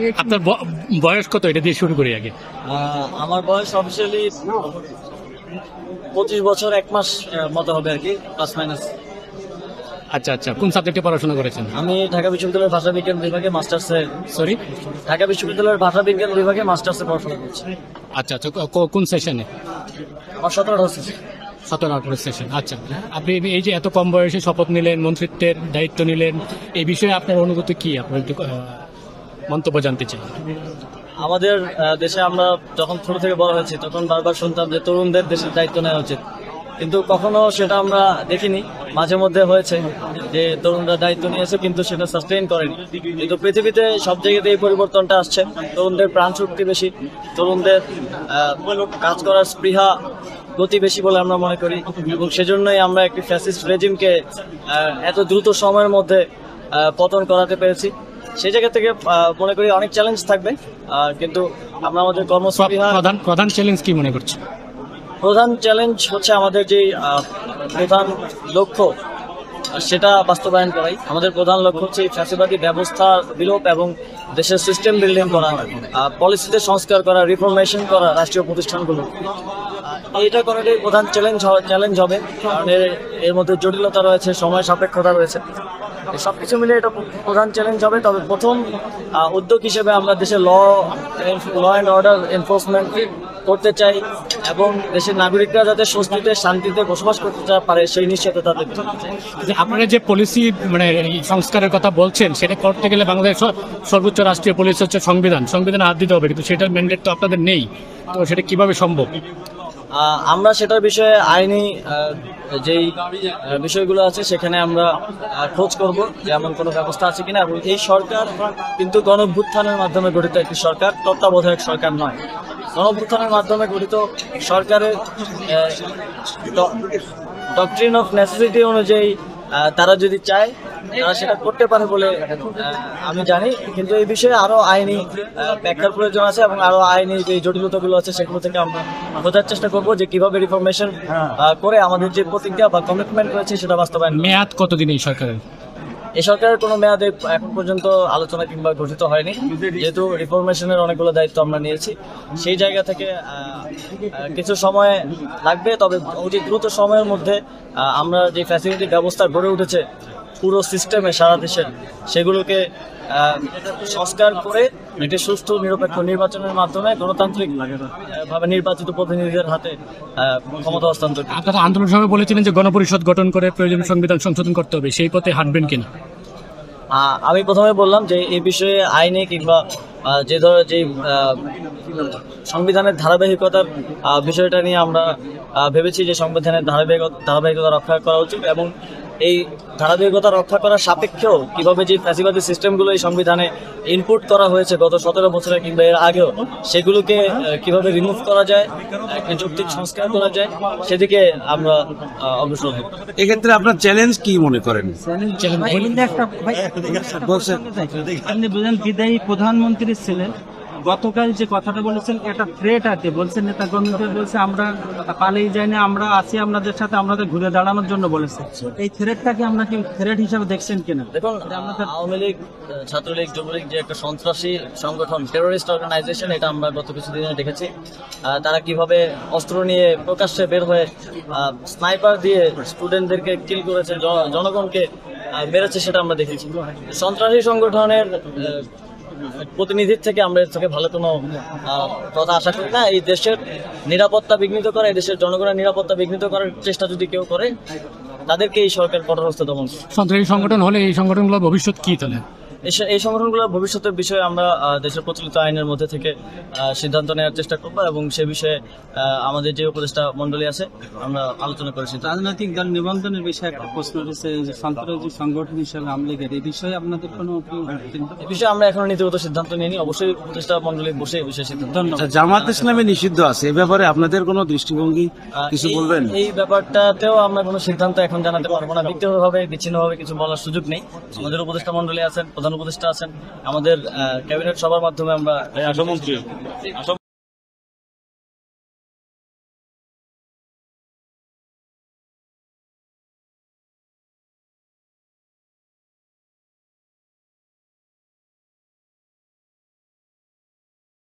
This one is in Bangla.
আপনার বয়স কত, এটা দিয়ে শুরু করি আগে। আমার বয়স অফিসিয়ালি 25 বছর 1 মাস মতো হবে আর কি, প্লাস মাইনাস। আচ্ছা আচ্ছা, কোন সাবজেক্টে পড়াশোনা করেছেন? আমি ঢাকা বিশ্ববিদ্যালয়ের ভাষা বিজ্ঞান বিভাগে মাস্টার্সে সরি, ঢাকা বিশ্ববিদ্যালয়ের ভাষা বিজ্ঞান বিভাগে মাস্টার্সে পড়াশোনা করছি। আচ্ছা আচ্ছা, কোন সেশনে? আমার 17 হচ্ছে। 17-18 সেশন। আচ্ছা, আপনি এই যে এত কম বয়সে শপথ নিলেন, মন্ত্রিত্বের দায়িত্ব নিলেন, এই বিষয়ে আপনার অনুভূতি কি? আপনার একটু মন্তব্য জানতে চাই। আমাদের দেশে আমরা যখন ছোট থেকে বড় হয়েছি তখন বারবার শুনতাম যে তরুণদের দেশের দায়িত্ব নেওয়া উচিত, কিন্তু কখনো সেটা আমরা দেখিনি। মাঝে মধ্যে হয়েছে যে তরুণরা দায়িত্ব নিয়েছে কিন্তু সেটা সাস্টেইন করেনি। কিন্তু পৃথিবীতে সব জায়গাতে এই পরিবর্তনটা আসছে। তরুণদের প্রাণ শক্তি বেশি, তরুণদের কাজ করার স্পৃহা গতি বেশি বলে আমরা মনে করি, এবং সেজন্যই আমরা একটি ফ্যাসিস্ট রেজিমকে এত দ্রুত সময়ের মধ্যে পতন করাতে পেরেছি। সেই জায়গা থেকে মনে করি অনেক চ্যালেঞ্জ থাকবে, কিন্তু আমরা আমাদের কর্মস্পৃহা। প্রধান চ্যালেঞ্জ কি মনে করছেন? প্রধান চ্যালেঞ্জ হচ্ছে আমাদের যে প্রধান লক্ষ্য সেটা বাস্তবায়ন করাই। আমাদের প্রধান লক্ষ্য হচ্ছে ফ্যাসিবাদী ব্যবস্থা বিলোপ এবং দেশের সিস্টেম বিল্ডিং করা, পলিসিতে সংস্কার করা, রিফরমেশন করা রাষ্ট্রীয় প্রতিষ্ঠানগুলো। এইটা করাটাই প্রধান চ্যালেঞ্জ হবে, কারণ এর মধ্যে জটিলতা রয়েছে, সময় সাপেক্ষতা রয়েছে। সবকিছু মিলে এটা প্রধান চ্যালেঞ্জ হবে। তবে প্রথম উদ্যোগ হিসেবে আমরা দেশে ল অ্যান্ড অর্ডার এনফোর্সমেন্ট করতে চাই, এবং দেশের নাগরিকরা যাতে স্বস্তিতে শান্তিতে বসবাস করতে পারে সেই নিশ্চয়তা তাদের। আপনারা যে পলিসি মানে সংস্কারের কথা বলছেন, সেটা করতে গেলে বাংলাদেশের সর্বোচ্চ রাষ্ট্রীয় পলিসি হচ্ছে সংবিধানে হাত দিতে হবে, কিন্তু সেটার ম্যান্ডেট তো আপনাদের নেই। তো সেটা কিভাবে সম্ভব? আমরা সেটার বিষয়ে আইনি যেই বিষয়গুলো আছে সেখানে আমরা খোঁজ করব যে এমন কোনো ব্যবস্থা আছে কিনা। এবং এই সরকার কিন্তু গণঅভ্যুত্থানের মাধ্যমে গঠিত একটি সরকার, তত্ত্বাবধায়ক সরকার নয়। গণঅভ্যুত্থানের মাধ্যমে গঠিত সরকারের ডক্ট্রিন অফ নেসেসিটি অনুযায়ী তারা যদি চায় তারা সেটা করতে পারে বলে আমি জানি, কিন্তু এই বিষয়ে আরো আইনি ব্যাখ্যার প্রয়োজন আছে, এবং আরো আইনি যে জটিলতাগুলো আছে সেগুলো থেকে আমরা বোঝার চেষ্টা করব যে কিভাবে রিফরমেশন করে আমাদের যে প্রতিজ্ঞা বা কমিটমেন্ট রয়েছে সেটা বাস্তবায়ন। মেয়াদ কতদিন এই সরকারের? এই সরকারের কোনো মেয়াদে এখন পর্যন্ত আলোচনা কিংবা ঘোষিত হয়নি, যেহেতু রিফরমেশনের অনেকগুলো দায়িত্ব আমরা নিয়েছি। সেই জায়গা থেকে কিছু সময় লাগবে, তবে অতি দ্রুত সময়ের মধ্যে আমরা যে ফ্যাসিলিটি ব্যবস্থা গড়ে উঠেছে পুরো সিস্টেমে সারা দেশের, সেগুলোকে সংস্কার করে একটি সুষ্ঠু নিরপেক্ষ নির্বাচনের মাধ্যমে গণতান্ত্রিক ভাবে নির্বাচিত প্রতিনিধিদের হাতে ক্ষমতা হস্তান্তর। আপনারা আন্দোলন সময় বলেছিলেন যে গণপরিষদ গঠন করে প্রয়োজনীয় সংবিধান সংশোধন করতে হবে, সেই পথে হাঁটবেন কিনা? আমি প্রথমে বললাম যে এই বিষয়ে আইনে কিংবা যে ধরনের যে সংবিধানের ধারাবাহিকতার বিষয়টা নিয়ে আমরা ভেবেছি যে সংবিধানের ধারাবাহিকতা রক্ষা করা উচিত, এবং এই ধারাবাহিকতা রক্ষা করার সাপেক্ষেও কিভাবে যে ফ্যাসিবাদী সিস্টেমগুলো এই সংবিধানে ইনপুট করা হয়েছে গত 17 বছরে কিংবা এর আগেও, সেগুলোকে কিভাবে রিমুভ করা যায়, একটি যৌক্তিক সংস্কার করা যায়, সেদিকে আমরা অগ্রসর হব। এক্ষেত্রে আপনার চ্যালেঞ্জ কি মনে করেন? আপনি বুঝলেন, বিদায়ী প্রধানমন্ত্রী ছিলেন, গতকাল যে কথাটা বলেছেন এটা থ্রেট আছে, বলছেন নেতা কর্মীদের বলছে আমরা পালিয়ে যাই না, আমরা আছি আপনাদের সাথে, আমাদের ঘুরে দাঁড়ানোর জন্য বলেছে। এই থ্রেটটাকে আমরা কি থ্রেট হিসাবে দেখছেন কিনা? দেখুন, আওয়ামী লীগ, ছাত্রলীগ, যুবলীগ যে একটা সন্ত্রাসী সংগঠন, টেরোরিস্ট অর্গানাইজেশন, এটা আমরা গত কিছুদিনে দেখেছি। তারা কিভাবে অস্ত্র নিয়ে প্রকাশ্যে বের হয়ে স্নাইপার দিয়ে স্টুডেন্টদেরকে কিল করেছে, জনগণকে মেরেছে, সেটা আমরা দেখেছি। সন্ত্রাসী সংগঠনের প্রতিনিধির থেকে আমরা এর থেকে ভালো কোনো কথা আশা করি না। এই দেশের নিরাপত্তা বিঘ্নিত করা, এই দেশের জনগণের নিরাপত্তা বিঘ্নিত করার চেষ্টা যদি কেউ করে, তাদেরকে এই সরকার কঠোর হস্তে দমন। সন্ত্রাসী সংগঠন হলে এই সংগঠনগুলোর ভবিষ্যৎ কি তাহলে? এই সংগঠনগুলোর ভবিষ্যতের বিষয়ে আমরা দেশের প্রচলিত আইনের মধ্যে থেকে সিদ্ধান্ত নেওয়ার চেষ্টা করবো, এবং সে বিষয়ে আমাদের যে উপদেষ্টা মন্ডলী আছে আমরা আলোচনা করেছি। রাজনৈতিক দল নিবন্ধনের বিষয়ে একটা প্রশ্ন রয়েছে যে সন্ত্রাসী সংগঠন হিসেবে আওয়ামী লীগের, এই বিষয়ে আপনাদের কোনো এই বিষয়ে আমরা এখনো নীতিগত সিদ্ধান্ত নিইনি, অবশ্যই উপদেষ্টা মন্ডলী বসে এই বিষয়ে সিদ্ধান্ত। জামাত ইসলামে নিষিদ্ধ আছে, এ ব্যাপারে আপনাদের কোনো দৃষ্টিভঙ্গি কিছু বলবেন? এই ব্যাপারটাতেও আমরা কোনো সিদ্ধান্ত এখন জানাতে পারবো না, ব্যক্তিগতভাবে বিচ্ছিন্নভাবে কিছু বলার সুযোগ নেই। আমাদের উপদেষ্টা মন্ডলী আছেন, প্রধান উপদেষ্টা আছেন, আমাদের ক্যাবিনেট সভার মাধ্যমে আমরা